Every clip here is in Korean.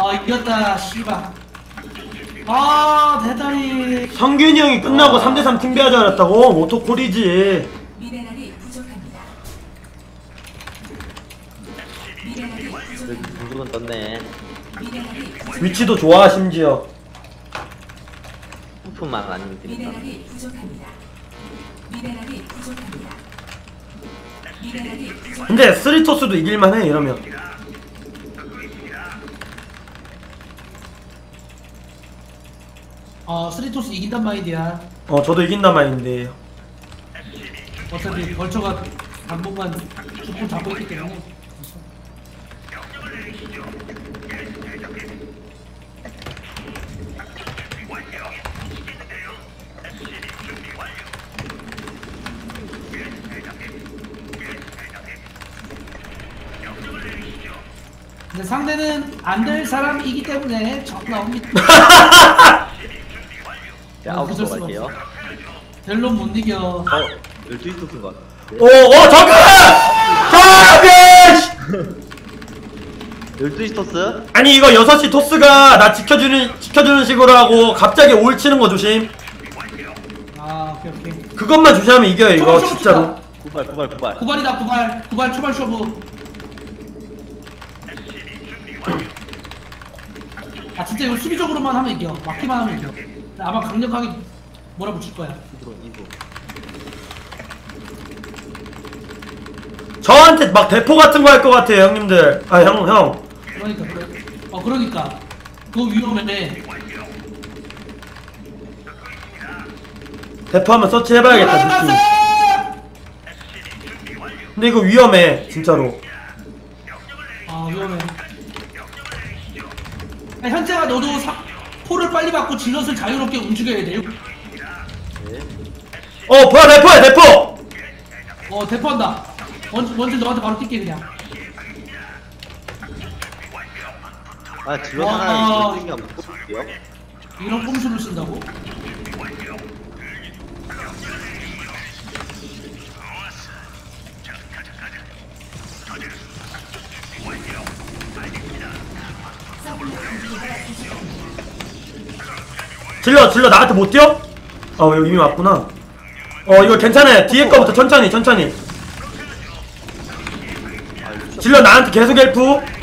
아 이겼다 씨발. 아 대단히. 성균이 형이 끝나고 3대3 팀배하지 않았다고? 모토콜이지. 미네랄이 부족합니다. 공중은 떴네. 위치도 좋아 심지어. 부품만 아니면 됩니다. 미네랄이 부족합니다. 미네랄이 부족합니다. 미네랄이 부족. 근데 스리토스도 이길만해 이러면. 스리토스 이긴단 마인드야. 저도 이긴단 말인데. 어차피 벌처가 당분간 주포 잡고 있기 때문에. 근데 상대는 안 될 사람이기 때문에 적 나옵니다. 자, 아웃으로 갈게요. 델론 못 이겨. 12시 토스인 것 같아. 잠깐! 12시 토스? 아니 이거 6시 토스가 나 지켜주는 식으로 하고 갑자기 올 치는 거 조심. 오케이. 그것만 조심하면 이겨요 이거 진짜로. 구발. 구발이다 구발 초발 쇼부. 진짜 이거 수비적으로만 하면 이겨. 막기만 하면 이겨. 아마 강력하게 몰아붙일 거야. 저한테 막 대포 같은 거 할 것 같아요 형님들. 형. 그러니까 그거 위험해. 대포 한번 서치 해봐야겠다 느낌. 근데 이거 위험해 진짜로. 위험해. 현재가 너도 포를 빨리 받고 질럿을 자유롭게 움직여야 돼요. 뭐야 대포야 대포! 대포한다. 먼저 너한테 바로 뛸게 그냥. 질럿 하나 이거 안 볼게요. 이런 꼼수를 쓴다고? 질러 나한테 못 뛰어? 이미 왔구나. 이거 괜찮아요. 뒤에 거부터 천천히 질러 나한테 계속 헬프.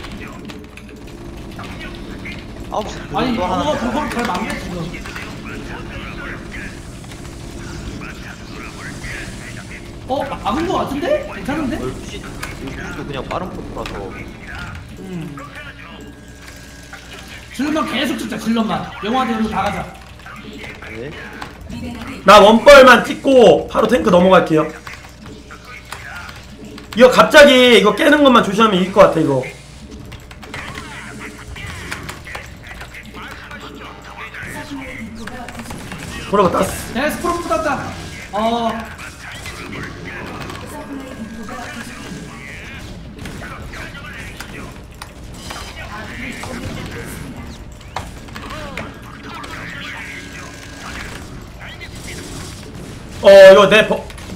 아니 너가 그걸 잘 막네 지금. 막은 거 같은데? 괜찮은데? 12시도 그냥 빠른 포트라서. 질럿만 계속 찍자. 질럿만 영화대로 다 가자. 네. 나 원벌만 찍고 바로 탱크 넘어갈게요. 이거 갑자기 이거 깨는 것만 조심하면 이길 것 같아 이거. 뭐라고 땄어. 스프로 붙었다. 이거 내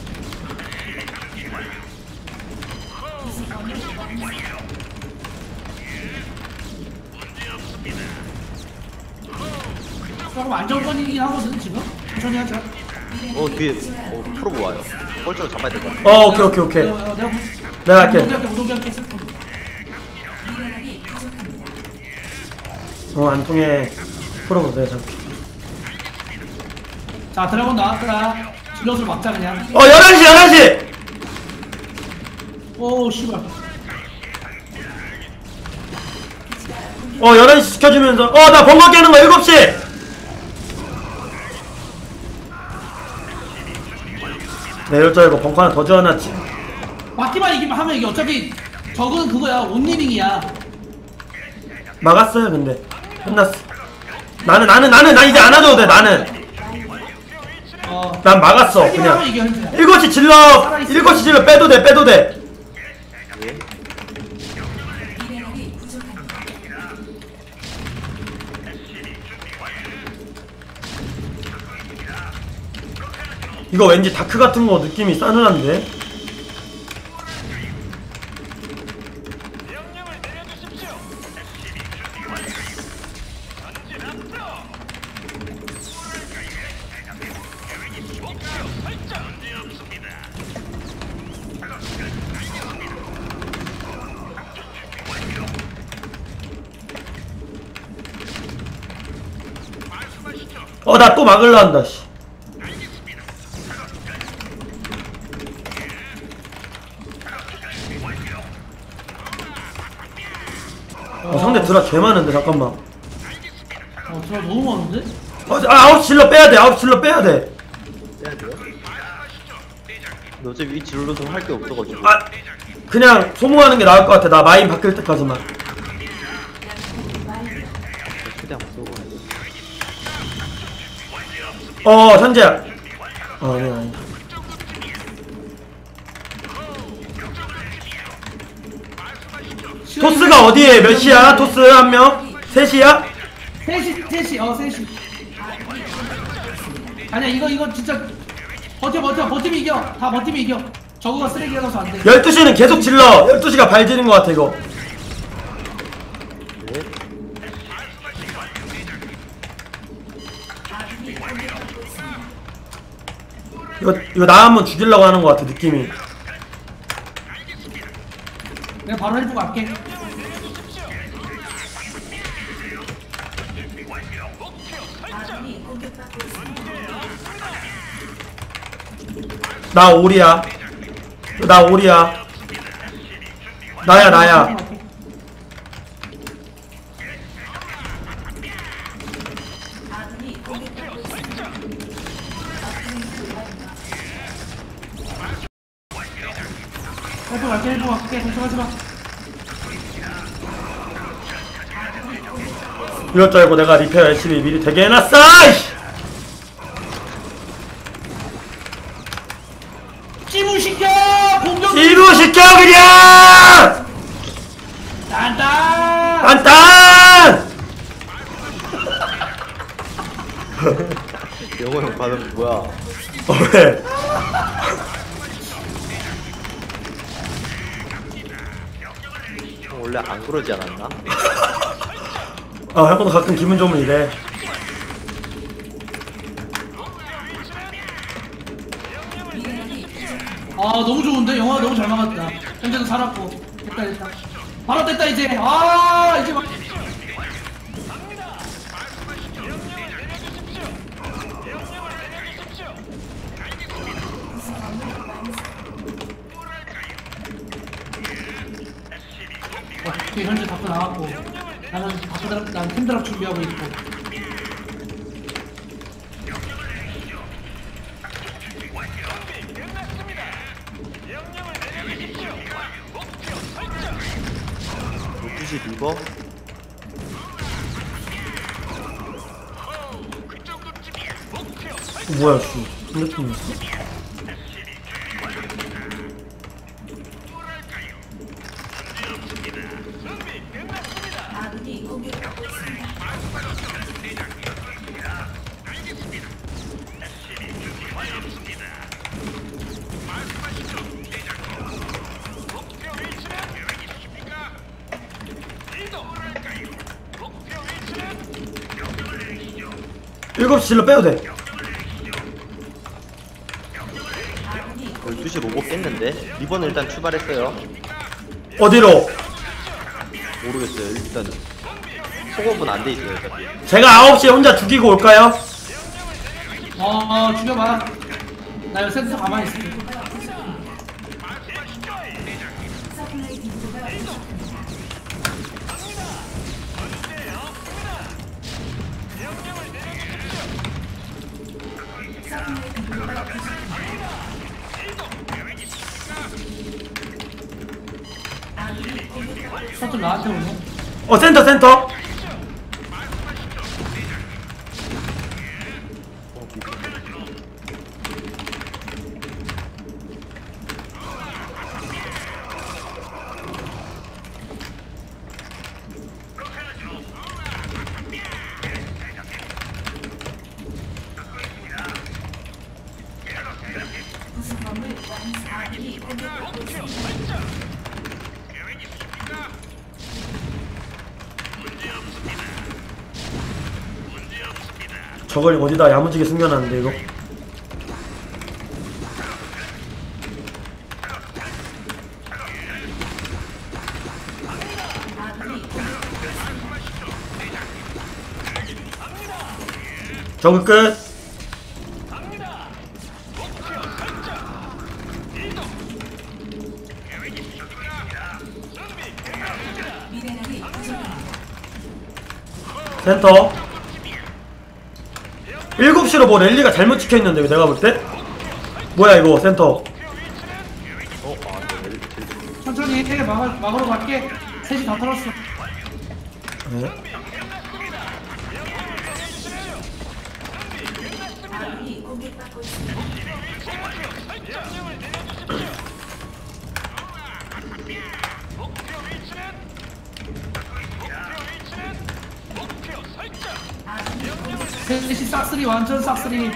조금 안정권이긴 하거든 지금. 천천히 하자. 뒤에 프로브 와요. 펄쩍을 잡아야 될 것 같아. 오케이. 내가 할게. 무동작게 안 통해. 프로보 내가 잡게. 자 드래곤 나왔더라. 질럿을 막자 그냥. 11시! 오 씨발. 11시 지켜주면서 나 번거 깨는 거 7시! 네 이럴 줄 알고 벙커 하나 더 지어놨지. 막기만 이기면 하면 이게 어차피 적은 그거야. 온리밍이야. 막았어요 근데 끝났어. 나는 이제 안 하셔도 돼. 난 막았어 그냥. 7시 질러 빼도 돼. 이거 왠지 다크 같은 거 느낌이 싸늘한데? 나 또 막을라 한다, 씨. 상대 드라 개 많은데, 잠깐만. 드라 너무 많은데? 아웃 질러 빼야 돼, 아웃 질러 빼야 돼. 해야 돼요? 근데 어차피 위 질러서 할 게 없어가지고. 그냥 소모하는 게 나을 것 같아. 나 마인 바뀔 때까지만. 최대한 못 쏘고. 현재야. 네, 아니다. 토스가 어디에 몇이야? 토스 한 명? 셋이야? 셋이. 아니야, 이거 진짜 버티면 이겨. 다 버티면 이겨. 저거가 쓰레기라서 안 돼. 12시는 계속 질러. 12시가 발지는 것 같아, 이거. 네? 이거 나 한번 죽이려고 하는 것 같아, 느낌이. 내가 바로 해주고 갈게. 아군이 공격받고 있습니다. 나 오리야. 나 오리야. 나야. 아군이 공격받고 있습니다. 해주고 갈게. 걱정하지 마. 이럴 줄 알고 내가 리페어 열심히 미리 되게 해놨어! 이씨! 찌부시켜! 공격! 찌부시켜, 그냥! 딴딴! 딴딴! 영호 형 반응 뭐야? 왜? 형 원래 안 그러지 않았나? 형도 가끔 기분 좋으면 이래. 너무 좋은데? 영화 너무 잘 막았다. 현재도 살았고. 됐다. 바로 됐다, 이제. 이제 막. 오케이, 현재 밖으로 나왔고. 난 템드랍 준비하고 있고. 혹시 리버? 뭐야, 씨. 핸드폰 있어? 아군이 공격받고 있습니다. 일곱 시 질러 빼도 돼. 12시 로봇 깼는데? 리버는 일단 출발했어요. 어디로? 모르겠어요. 일단 속업은 안 돼 있어요. 어차피. 제가 9시에 혼자 죽이고 올까요? 죽여봐. 나 여기 센터 가만히 있을게. 서플라이 빈도가 부족합니다. 서플라이 빈도가 부족합니다. 아군이 공격받고 있습니다. 서툴 나한테 오네. 센터. 부속 건물 완성. 아군이 공격받고 있습니다. 저걸 어디다 야무지게 숨겨놨는데, 이거. 아군이 공격받고 있습니다. 저그 끝. 미네랄이 부족합니다. 센터 7시로 뭐 랠리가 잘못 찍혀있는데 내가 볼때? 뭐야 이거 센터. 천천히 해. 막으러 갈게. 셋이 다 털었어. 네. 아군이 공격받고 있습니다. 셋이 싹쓸이 완전 싹쓸이.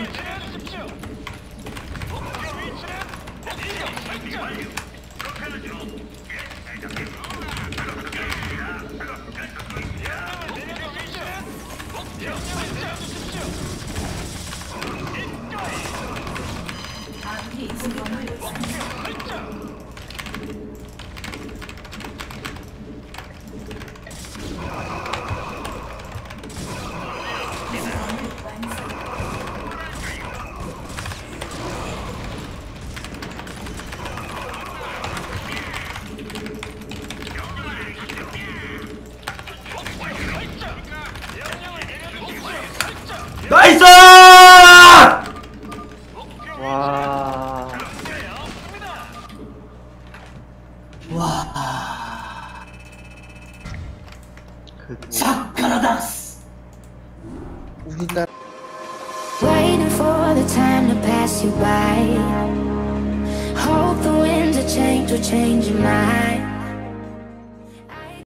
아군이 공격을 받습니다. 나이스! 와. 사카라다스. 우리나라. Waiting for the time to pass you by. Hope the winds of change will change your mind.